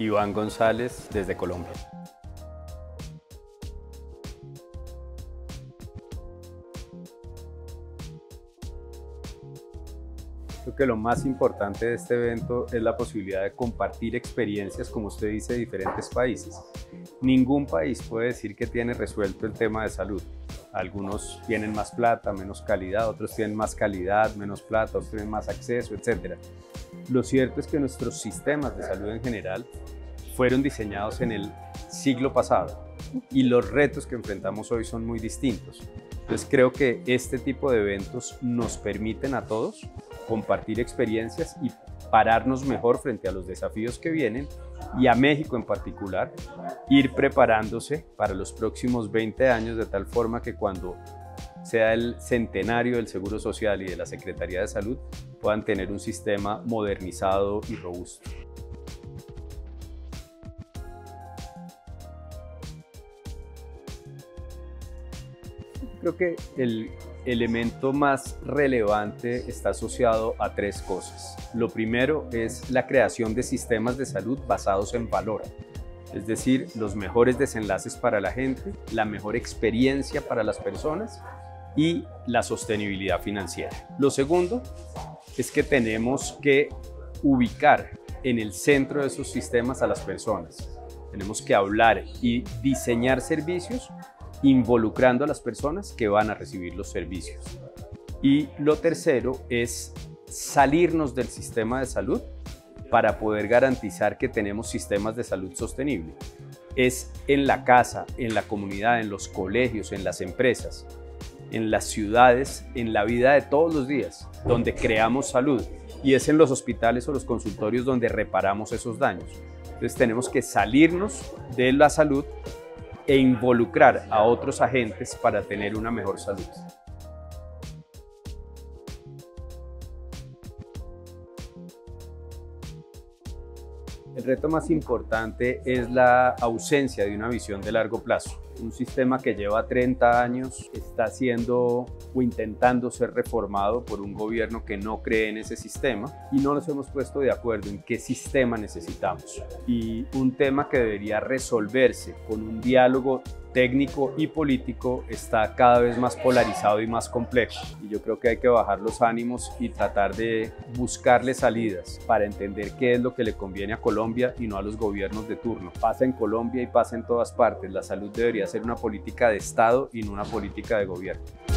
Iván González, desde Colombia. Creo que lo más importante de este evento es la posibilidad de compartir experiencias, como usted dice, de diferentes países. Ningún país puede decir que tiene resuelto el tema de salud. Algunos tienen más plata, menos calidad, otros tienen más calidad, menos plata, otros tienen más acceso, etc. Lo cierto es que nuestros sistemas de salud en general fueron diseñados en el siglo pasado y los retos que enfrentamos hoy son muy distintos. Entonces creo que este tipo de eventos nos permiten a todos compartir experiencias y pararnos mejor frente a los desafíos que vienen, y a México en particular, ir preparándose para los próximos 20 años de tal forma que cuando sea el centenario del Seguro Social y de la Secretaría de Salud puedan tener un sistema modernizado y robusto. Creo que el elemento más relevante está asociado a tres cosas. Lo primero es la creación de sistemas de salud basados en valor, es decir, los mejores desenlaces para la gente, la mejor experiencia para las personas y la sostenibilidad financiera. Lo segundo es que tenemos que ubicar en el centro de esos sistemas a las personas. Tenemos que hablar y diseñar servicios involucrando a las personas que van a recibir los servicios. Y lo tercero es salirnos del sistema de salud para poder garantizar que tenemos sistemas de salud sostenible. Es en la casa, en la comunidad, en los colegios, en las empresas, en las ciudades, en la vida de todos los días, donde creamos salud, y es en los hospitales o los consultorios donde reparamos esos daños. Entonces tenemos que salirnos de la salud e involucrar a otros agentes para tener una mejor salud. El reto más importante es la ausencia de una visión de largo plazo. Un sistema que lleva 30 años está siendo o intentando ser reformado por un gobierno que no cree en ese sistema y no nos hemos puesto de acuerdo en qué sistema necesitamos. Y un tema que debería resolverse con un diálogo técnico y político está cada vez más polarizado y más complejo. Y yo creo que hay que bajar los ánimos y tratar de buscarle salidas para entender qué es lo que le conviene a Colombia y no a los gobiernos de turno. Pasa en Colombia y pasa en todas partes. La salud debería ser una política de Estado y no una política de gobierno.